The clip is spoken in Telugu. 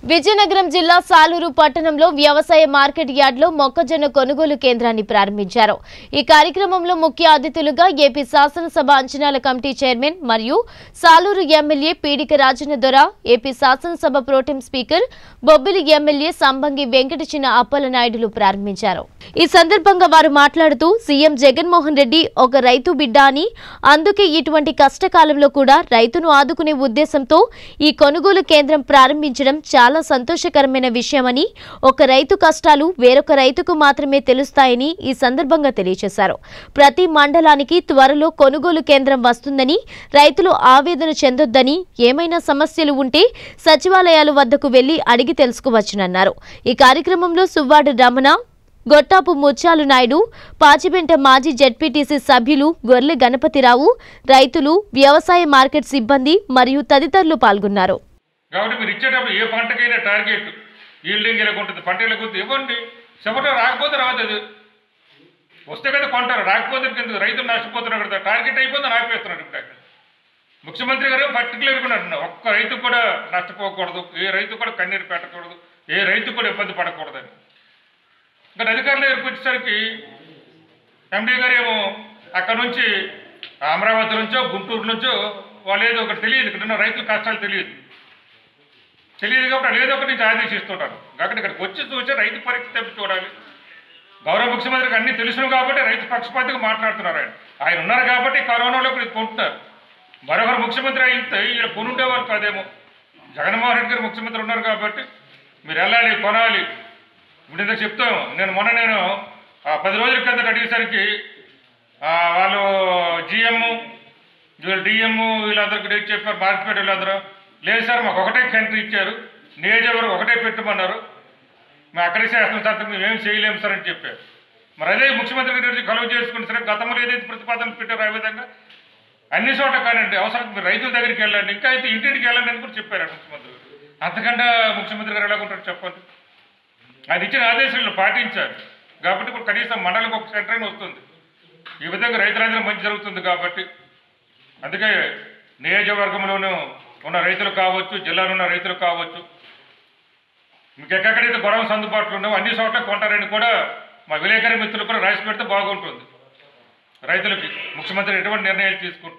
విజయనగరం జిల్లా సాలూరు పట్టణంలో వ్యవసాయ మార్కెట్ యార్డ్లో మొక్కజొన్న కొనుగోలు కేంద్రాన్ని ప్రారంభించారు। ఈ కార్యక్రమంలో ముఖ్య అతిథులుగా ఏపీ శాసనసభ అంచనాల కమిటీ చైర్మన్ మరియు సాలూరు ఎమ్మెల్యే పీడిక రాజన్న దొర, ఏపీ శాసనసభ protem speaker Bobbili MLA Sambangi Venkata Chinna అప్పలనాయుడులు ప్రారంభించారు। ఈ సందర్భంగా వారు మాట్లాడుతూ సీఎం జగన్మోహన్ రెడ్డి ఒక రైతు బిడ్డ అని, అందుకే ఇటువంటి కష్టకాలంలో కూడా రైతును ఆదుకునే ఉద్దేశంతో ఈ కొనుగోలు కేంద్రం ప్రారంభించడం చాలా సంతోషకరమైన విషయమని, ఒక రైతు కష్టాలు వేరొక రైతుకు మాత్రమే తెలుస్తాయని ఈ సందర్భంగా తెలియజేశారు। ప్రతి మండలానికి త్వరలో కొనుగోలు కేంద్రం వస్తుందని, రైతులు ఆవేదన చెందొద్దని, ఏమైనా సమస్యలు ఉంటే సచివాలయాల వద్దకు వెళ్లి అడిగి తెలుసుకోవచ్చునన్నారు। ఈ కార్యక్రమంలో సువ్వాడు రమణ, గొట్టాపు ముత్యాలు నాయుడు, పాచిపెంట మాజీ జెడ్పీటీసీ సభ్యులు గొర్లె గణపతిరావు, రైతులు, వ్యవసాయ మార్కెట్ సిబ్బంది మరియు తదితరులు పాల్గొన్నారు। కాబట్టి మీరు ఇచ్చేటప్పుడు ఏ పంటకైనా టార్గెట్ ఈల్డింగ్ ఎలా ఉంటుంది, పంట ఎలా కొద్ది ఇవ్వండి, చెప్పటం రాకపోతే రావద్దు, వస్తే కదా కొంటారు, రాకపోతే కింద రైతులు నష్టపోతున్నారు కదా, టార్గెట్ అయిపోతే ఆపేస్తున్నాడు। ఇప్పుడు అక్కడ ముఖ్యమంత్రి గారు పర్టికులర్గా అంటున్నారు, ఒక్క రైతు కూడా నష్టపోకూడదు, ఏ రైతు కూడా కన్నీరు పెట్టకూడదు, ఏ రైతు కూడా ఇబ్బంది పడకూడదని। ఇంకా అధికారులు దగ్గరికి వచ్చేసరికి ఎండీ గారు ఏమో అక్కడ నుంచి అమరావతి నుంచో గుంటూరు నుంచో వాళ్ళు ఏదో ఒకటి తెలియదు, ఇక్కడ ఉన్న రైతుల కష్టాలు తెలియదు కాబట్టి ఏదో ఒకటి నుంచి ఆదేశిస్తుంటారు। కాబట్టి ఇక్కడికి వచ్చి చూసి రైతు పరిస్థితి చూడాలి। గౌరవ ముఖ్యమంత్రికి అన్నీ తెలుసును కాబట్టి రైతు పక్షపాతిగా మాట్లాడుతున్నారు। ఆయన ఉన్నారు కాబట్టి కరోనాలో ఇప్పుడు కొంటున్నారు। మరొకరు ముఖ్యమంత్రి అయితే ఈయన కొనుండేవారు కాదేమో। జగన్మోహన్ రెడ్డి గారు ముఖ్యమంత్రి ఉన్నారు కాబట్టి మీరు వెళ్ళాలి, కొనాలి। ఇప్పుడు ఇంత చెప్తాం, నేను 10 రోజుల కిందట అడిగేసరికి వాళ్ళు జిఎం డిఎం వీళ్ళందరికీ డేట్ చెప్పారు, మార్కెట్ వీళ్ళందరూ లేదు సార్ మాకు ఒకటే కంట్రీ ఇచ్చారు, నియోజకవర్గం ఒకటే పెట్టమన్నారు, మేము అక్కడే చేస్తాం సార్, మేము ఏం చేయలేము సార్ అని చెప్పారు। మరి అదే ముఖ్యమంత్రి గారి కలువ చేసుకుని సరే గతంలో ఏదైతే ప్రతిపాదనలు పెట్టారో ఆ విధంగా అన్ని చోట్ల కానివ్వండి, అవసరం మీరు రైతుల దగ్గరికి వెళ్ళండి, ఇంకా అయితే ఇంటింటికి వెళ్ళండి అని కూడా చెప్పారు ముఖ్యమంత్రి గారు। అంతకంటే ముఖ్యమంత్రి గారు ఎలాగుంటారు చెప్పండి। ఆయన ఇచ్చిన ఆదేశాలను పాటించారు కాబట్టి ఇప్పుడు కనీసం మండలికి ఒక సెంటర్ అయినా వస్తుంది। ఈ విధంగా రైతులందరూ మంచి జరుగుతుంది కాబట్టి అందుకే నియోజకవర్గంలోనూ ఉన్న రైతులు కావచ్చు, జిల్లాలో ఉన్న రైతులు కావచ్చు, మీకు ఎక్కడైతే గొడవలు అందుబాటులో ఉన్నావో అన్ని చోట్ల కొంటారని కూడా మా విలేకరి మిత్రులు కూడా రాసి పెడితే బాగుంటుంది। రైతులకి ముఖ్యమంత్రి ఎటువంటి నిర్ణయాలు తీసుకుంటున్నారు।